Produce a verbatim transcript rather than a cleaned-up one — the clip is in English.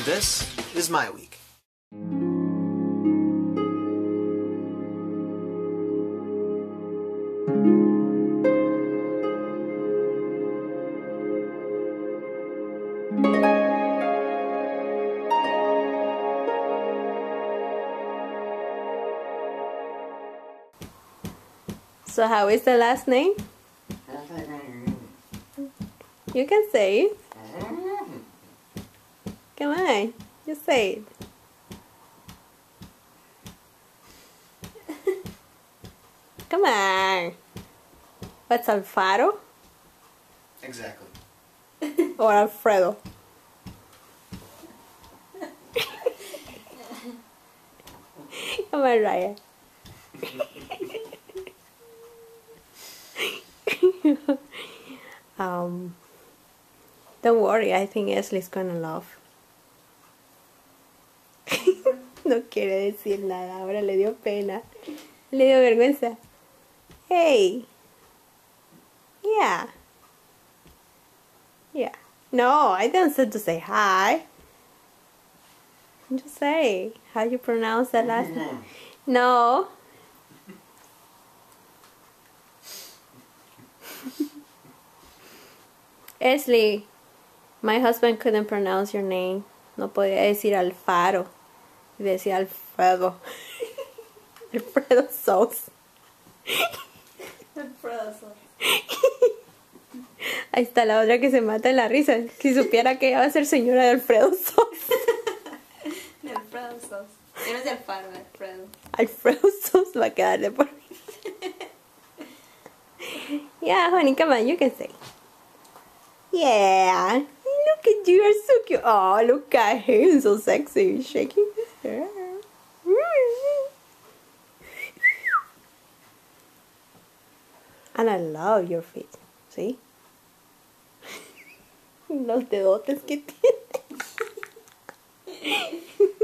This is my week. So how is the last name? You can say it. Come on, you say it. Come on. What's Alfaro? Exactly. Or Alfredo? Come on, Ryan. um, don't worry, I think Esley's gonna laugh. No quiere decir nada, ahora le dio pena. Le dio vergüenza. Hey. Yeah. Yeah. No, I didn't say to say hi. Just say how you pronounce that last name. No. Esley, my husband couldn't pronounce your name. No podía decir Alfaro. Decía Alfredo. Alfredo Sauce. Alfredo Sauce. Ahí está la otra que se mata de la risa. Si supiera que ella va a ser señora de Alfredo Sauce. De Alfredo Sauce. Eres de Alfaro, Alfredo. Alfredo Sauce va a quedar de por mí. Yeah, honey, come on, you can say. Yeah, look at you, you're so cute. Oh, look at him, so sexy, shaking his hair. And I love your feet, see? Los dedotes que tiene.